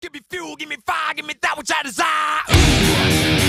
Give me fuel, give me fire, give me that which I desire. Ooh.